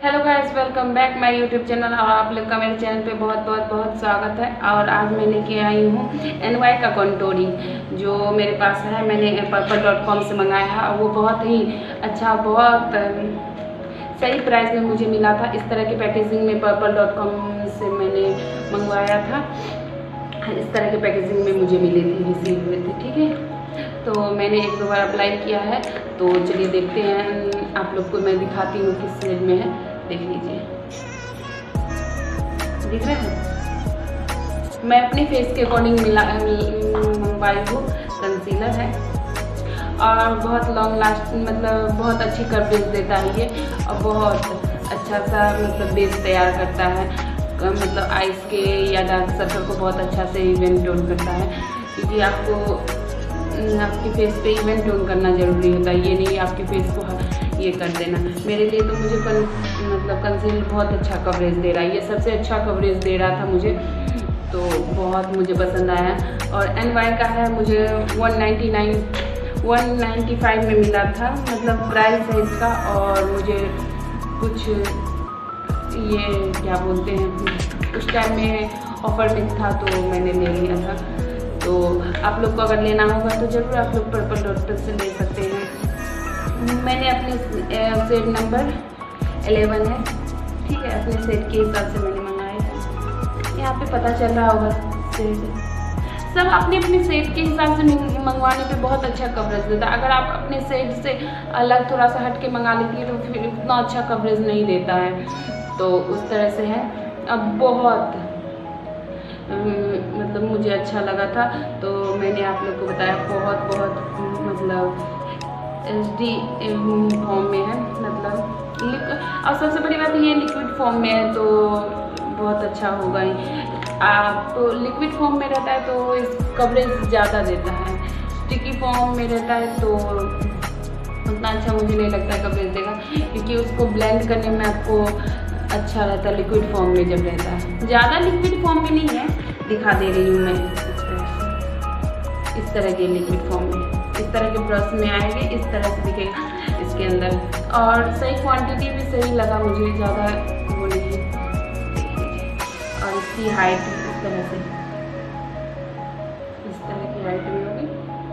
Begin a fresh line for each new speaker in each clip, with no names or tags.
Hello guys, welcome back my YouTube channel. और आप लोग का मेरे चैनल पे बहुत स्वागत है। और आज मैं लेके आई हूँ NY का कंटूरिंग जो मेरे पास है। मैंने purple.com से मंगाया है और वो बहुत ही अच्छा, बहुत सही प्राइस में मुझे मिला था। इस तरह की पैकेजिंग में purple.com से मैंने मंगवाया था। इस तरह के पैकेजिंग में मुझे मिली थी, रिसीव हुए थे। ठीक है, तो मैंने एक दो बार अप्लाई किया है। तो चलिए देखते हैं, आप लोग को मैं दिखाती हूँ किस शेड में है। देख लीजिए, दिख रहा है। मैं अपने फेस के अकॉर्डिंग मंगवाई हूँ। कंसीलर है और बहुत लॉन्ग लास्टिंग, मतलब बहुत अच्छी कवरेज देता है ये। और बहुत अच्छा सा मतलब बेस तैयार करता है, मतलब आइस के या डार्क सर्कल को बहुत अच्छा से इवेंट टोन करता है। क्योंकि आपकी फेस पे इवेंट टोन करना ज़रूरी होता है, ये नहीं आपके फेस को ये कर देना। मेरे लिए तो मुझे मतलब कंसीलर बहुत अच्छा कवरेज दे रहा है। ये सबसे अच्छा कवरेज दे रहा था मुझे, तो बहुत मुझे पसंद आया। और NY का है, मुझे 195 में मिला था, मतलब प्राइस है इसका। और मुझे कुछ ये क्या बोलते हैं, उस टाइम में ऑफर में था तो मैंने ले लिया था। तो आप लोग को अगर लेना होगा तो ज़रूर आप लोग purple.com से ले सकते हैं। मैंने अपने सेट नंबर 11 है, ठीक है, अपने सेट के हिसाब से मैंने मंगाया है। यहाँ पे पता चल रहा होगा सेट। सब अपने अपने सेट के हिसाब से मंगवाने पे बहुत अच्छा कवरेज देता है। अगर आप अपने सेट से अलग थोड़ा सा हट के मंगा लेती है तो फिर उतना अच्छा कवरेज नहीं देता है। तो उस तरह से है। अब बहुत मतलब मुझे अच्छा लगा था तो मैंने आप लोग को बताया। बहुत मतलब HD फॉर्म में है, मतलब और सबसे बड़ी बात ये लिक्विड फॉर्म में है तो बहुत अच्छा होगा ही। आप लिक्विड फॉर्म में रहता है तो इस कवरेज ज़्यादा देता है। स्टिकी फॉर्म में रहता है तो उतना अच्छा मुझे नहीं लगता कवरेज देगा, क्योंकि उसको ब्लेंड करने में आपको अच्छा रहता है लिक्विड फॉर्म में जब रहता है। ज़्यादा लिक्विड फॉर्म में नहीं है, दिखा दे रही हूँ मैं। इस तरह के लिक्विड फॉर्म में, इस तरह के ब्रश में आएंगे, इस तरह से दिखेगा इसके अंदर। और सही क्वांटिटी भी सही लगा मुझे, ज़्यादा वो नहीं। और इसकी हाइट इस तरह से, इस तरह की हाइट में होगी,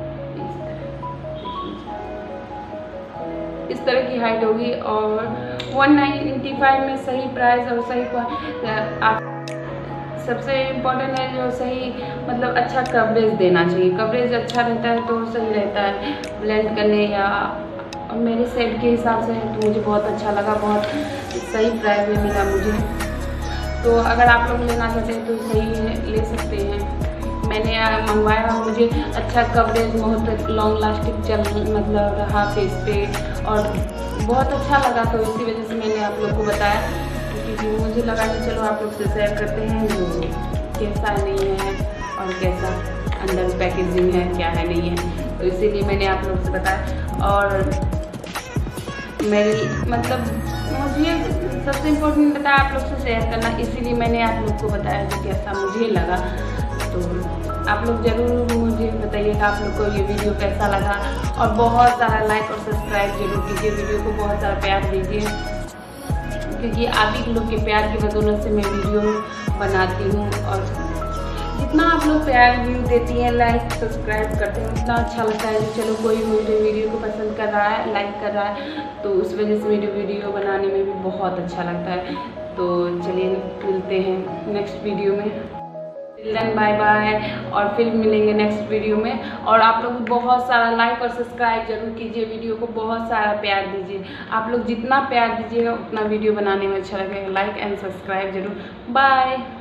इस तरह की हाइट होगी। और 195 में सही प्राइस और सही आप सबसे इम्पोर्टेंट है जो सही मतलब अच्छा कवरेज देना चाहिए। कवरेज अच्छा रहता है तो सही रहता है ब्लेंड करने या। मेरे सेट के हिसाब से तो मुझे बहुत अच्छा लगा, बहुत सही प्राइस में मिला मुझे। तो अगर आप लोग लेना चाहते हैं तो सही है, ले सकते हैं। मैंने मंगवाया, मुझे अच्छा कवरेज, बहुत लॉन्ग लास्टिंग मतलब रहा फेस पे और बहुत अच्छा लगा। तो इसी वजह से मैंने आप लोग को बताया, क्योंकि मुझे लगा कि चलो आप लोग से शेयर करते हैं जो कैसा नहीं है और कैसा अंदर पैकेजिंग है, क्या है नहीं है। तो इसीलिए मैंने आप लोग से बताया। और मेरे मतलब मुझे सबसे इम्पोर्टेंट बताया आप लोग से शेयर करना, इसीलिए मैंने आप लोग को बताया जो कैसा मुझे लगा। तो आप लोग ज़रूर मुझे बताइएगा आप लोग को ये वीडियो कैसा लगा। और बहुत सारा लाइक और सब्सक्राइब जरूर कीजिए, वीडियो को बहुत सारा प्यार दीजिए, क्योंकि आप ही लोग के प्यार की बदौलत से मैं वीडियो बनाती हूँ। और जितना आप लोग प्यार व्यू देती हैं, लाइक सब्सक्राइब करते हैं, उतना अच्छा लगता है कि चलो कोई मेरे वीडियो को पसंद कर रहा है, लाइक कर रहा है। तो उस वजह से मेरी वीडियो बनाने में भी बहुत अच्छा लगता है। तो चलिए मिलते हैं नेक्स्ट वीडियो में। बाय बाय, और फिर मिलेंगे नेक्स्ट वीडियो में। और आप लोग बहुत सारा लाइक और सब्सक्राइब जरूर कीजिए, वीडियो को बहुत सारा प्यार दीजिए। आप लोग जितना प्यार दीजिएगा उतना वीडियो बनाने में अच्छा लगेगा। लाइक एंड सब्सक्राइब जरूर। बाय।